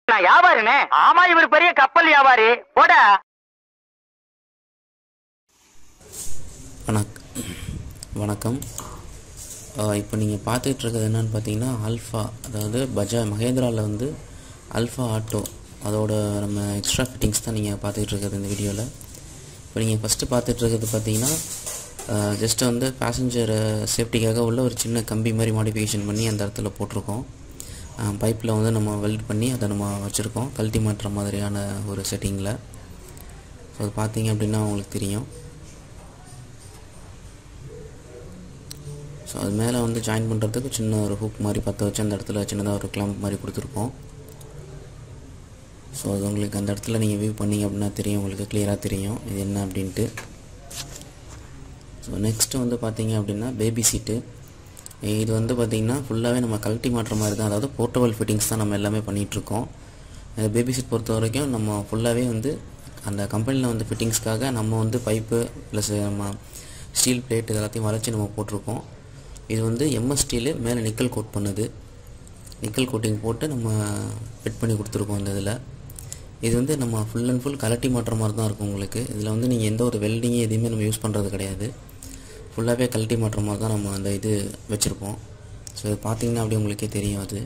நான் வியாபாரினே. ஆமா, இவர் பெரிய கப்பல் வியாபாரி. போட. வணக்கம். இப்போ நீங்கள் பார்த்துட்டு இருக்கிறது என்னென்னு பார்த்தீங்கன்னா ஆல்ஃபா, அதாவது மகேந்திராவில் வந்து ஆல்ஃபா ஆட்டோ, அதோட நம்ம எக்ஸ்ட்ரா ஃபிட்டிங்ஸ் தான் நீங்கள் பார்த்துட்டு இருக்கிறது இந்த வீடியோவில். இப்போ நீங்கள் ஃபஸ்ட்டு பார்த்துட்டு இருக்கிறது பார்த்தீங்கன்னா ஜஸ்ட்டு வந்து பேசஞ்சர் சேஃப்டிக்காக உள்ள ஒரு சின்ன கம்பி மாதிரி மாடிஃபிகேஷன் பண்ணி அந்த இடத்துல போட்டிருக்கோம். பைப்பில் வந்து நம்ம வெல்ட் பண்ணி அதை நம்ம வச்சுருக்கோம் கழட்டி மாட்டுற மாதிரியான ஒரு செட்டிங்கில். ஸோ அது பார்த்தீங்க அப்படின்னா உங்களுக்கு தெரியும். ஸோ அது மேலே வந்து ஜாயின் பண்ணுறதுக்கு சின்ன ஒரு ஹூக் மாதிரி பற்ற வச்சு அந்த இடத்துல சின்னதாக ஒரு கிளம்ப் மாதிரி கொடுத்துருக்கோம். ஸோ அது உங்களுக்கு அந்த இடத்துல நீங்கள் வியூ பண்ணிங்க அப்படின்னா தெரியும், உங்களுக்கு கிளியராக தெரியும் இது என்ன அப்படின்ட்டு. ஸோ நெக்ஸ்ட்டு வந்து பார்த்திங்க அப்படின்னா பேபி சீட்டு. இது வந்து பார்த்திங்கன்னா ஃபுல்லாகவே நம்ம கழட்டி மாட்டுற மாதிரி தான், அதாவது போர்ட்டபிள் ஃபிட்டிங்ஸ் தான் நம்ம எல்லாமே பண்ணிகிட்ருக்கோம். இந்த பேபி சீட் பொறுத்த வரைக்கும் நம்ம ஃபுல்லாகவே வந்து அந்த கம்பெனியில் வந்து ஃபிட்டிங்ஸ்க்காக நம்ம வந்து பைப்பு ப்ளஸ் நம்ம ஸ்டீல் பிளேட் எல்லாத்தையும் வளைச்சி நம்ம போட்டிருக்கோம். இது வந்து எம்எஸ் ஸ்டீலு, மேலே நிக்கல் கோட் பண்ணுது, நிக்கல் கோட்டிங் போட்டு நம்ம ஃபிட் பண்ணி கொடுத்துருக்கோம் இந்த இதில். இது வந்து நம்ம ஃபுல் அண்ட் ஃபுல் கலட்டி மாட்டுற மாதிரி தான் இருக்கும் உங்களுக்கு. இதில் வந்து நீங்கள் எந்த ஒரு வெல்டிங்கு எதுவுமே நம்ம யூஸ் பண்ணுறது கிடையாது, ஃபுல்லாகவே கழட்டி மாட்டுற மாதிரி தான் நம்ம அந்த இது வச்சுருப்போம். ஸோ இது பார்த்திங்கன்னா அப்படி உங்களுக்கே தெரியும். அது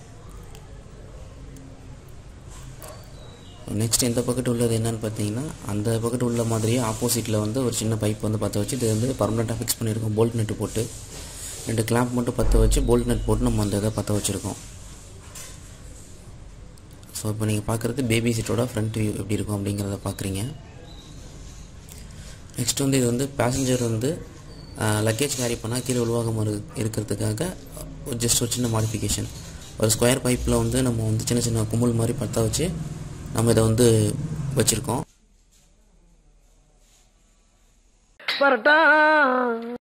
நெக்ஸ்ட் இந்த பக்கெட் உள்ளது என்னென்னு பார்த்தீங்கன்னா அந்த பக்கெட் உள்ள மாதிரியே ஆப்போசிட்டில் வந்து ஒரு சின்ன பைப் வந்து பற்ற வச்சு இது வந்து பர்மனெண்ட்டாக ஃபிக்ஸ் பண்ணியிருக்கோம். போல்ட் நெட்டு போட்டு 2 கிளாம்ப் மட்டும் பற்ற வச்சு போல்ட் நெட் போட்டு நம்ம அந்த இதை பற்ற வச்சுருக்கோம். ஸோ இப்போ நீங்கள் பார்க்குறது பேபி சீட்டோட ஃப்ரண்ட் வியூ எப்படி இருக்கும் அப்படிங்கிறத பார்க்குறீங்க. நெக்ஸ்ட் வந்து இது வந்து பேசஞ்சர் வந்து லக்கேஜ் கேரி பண்ணால் கீழே உருவாகாமல் இருக்கிறதுக்காக ஜஸ்ட் ஒரு சின்ன மாடிஃபிகேஷன். ஒரு ஸ்கொயர் பைப்பில் வந்து நம்ம வந்து சின்ன சின்ன கும்பல் மாதிரி பற்ற வச்சு நம்ம இதை வந்து வச்சுருக்கோம்.